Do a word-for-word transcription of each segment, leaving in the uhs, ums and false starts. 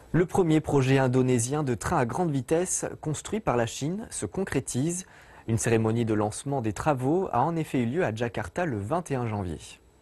Le premier projet indonésien de train à grande vitesse construit par la Chine se concrétise. Une cérémonie de lancement des travaux a en effet eu lieu à Jakarta le vingt et un janvier.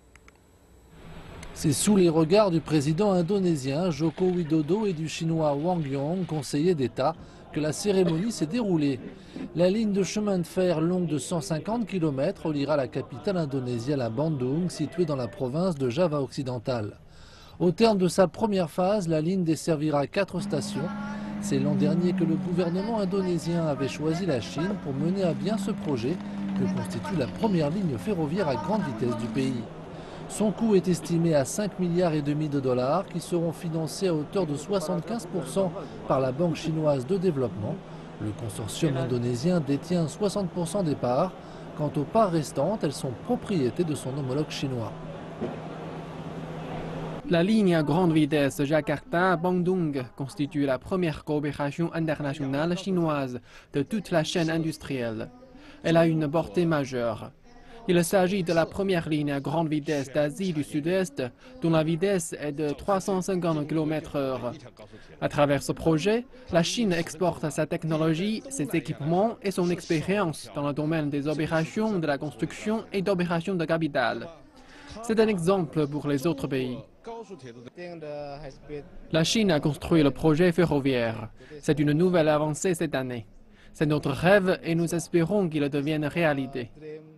C'est sous les regards du président indonésien Joko Widodo et du chinois Wang Yong, conseiller d'État, que la cérémonie s'est déroulée. La ligne de chemin de fer longue de cent cinquante kilomètres reliera la capitale indonésienne à Bandung, située dans la province de Java occidental. Au terme de sa première phase, la ligne desservira quatre stations. C'est l'an dernier que le gouvernement indonésien avait choisi la Chine pour mener à bien ce projet, que constitue la première ligne ferroviaire à grande vitesse du pays. Son coût est estimé à cinq milliards et demi de dollars qui seront financés à hauteur de soixante-quinze pour cent par la Banque chinoise de développement. Le consortium indonésien détient soixante pour cent des parts. Quant aux parts restantes, elles sont propriété de son homologue chinois. La ligne à grande vitesse Jakarta-Bandung constitue la première coopération internationale chinoise de toute la chaîne industrielle. Elle a une portée majeure. Il s'agit de la première ligne à grande vitesse d'Asie du Sud-Est, dont la vitesse est de trois cent cinquante kilomètres heure. À travers ce projet, la Chine exporte sa technologie, ses équipements et son expérience dans le domaine des opérations de la construction et d'opérations de capital. C'est un exemple pour les autres pays. La Chine a construit le projet ferroviaire. C'est une nouvelle avancée cette année. C'est notre rêve et nous espérons qu'il devienne réalité.